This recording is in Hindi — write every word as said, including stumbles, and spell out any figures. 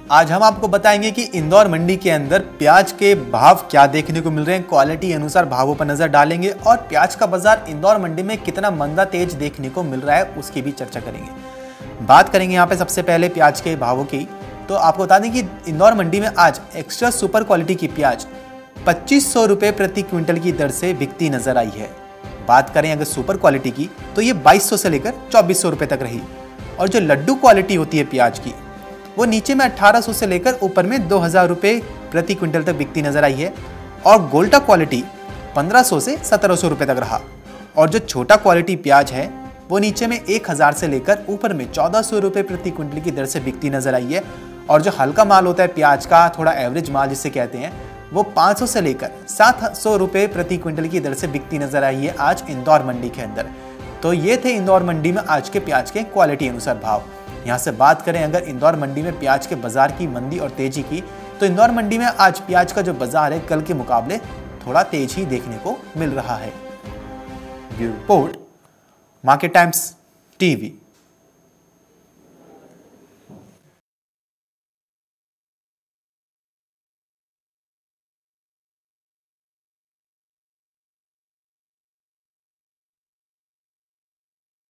आज हम आपको बताएंगे कि इंदौर मंडी के अंदर प्याज के भाव क्या देखने को मिल रहे हैं, क्वालिटी अनुसार भावों पर नजर डालेंगे और प्याज का बाजार इंदौर मंडी में कितना मंदा तेज देखने को मिल रहा है उसकी भी चर्चा करेंगे। बात करेंगे यहाँ पे सबसे पहले प्याज के भावों की, तो आपको बता दें कि इंदौर मंडी में आज एक्स्ट्रा सुपर क्वालिटी की प्याज पच्चीस सौ रुपये प्रति क्विंटल की दर से बिकती नजर आई है। बात करें अगर सुपर क्वालिटी की तो ये बाईस सौ से लेकर चौबीस सौ रुपये तक रही और जो लड्डू क्वालिटी होती है प्याज की वो नीचे में अठारह सौ से लेकर ऊपर में दो हज़ार रुपये प्रति क्विंटल तक बिकती नजर आई है और गोल्टा क्वालिटी पंद्रह सौ से सत्रह सौ रुपये तक रहा और जो छोटा क्वालिटी प्याज है वो नीचे में एक हज़ार से लेकर ऊपर में चौदह सौ रुपये प्रति क्विंटल की दर से बिकती नजर आई है और जो हल्का माल होता है प्याज का, थोड़ा एवरेज माल जिसे कहते हैं, वो पाँच सौ से लेकर सात सौ रुपये प्रति क्विंटल की दर से बिकती नजर आई है आज इंदौर मंडी के अंदर। तो ये थे इंदौर मंडी में आज के प्याज के क्वालिटी अनुसार भाव। यहाँ से बात करें अगर इंदौर मंडी में प्याज के बाजार की मंदी और तेजी की, तो इंदौर मंडी में आज प्याज का जो बाजार है कल के मुकाबले थोड़ा तेज ही देखने को मिल रहा है। Bureau report, market times TV.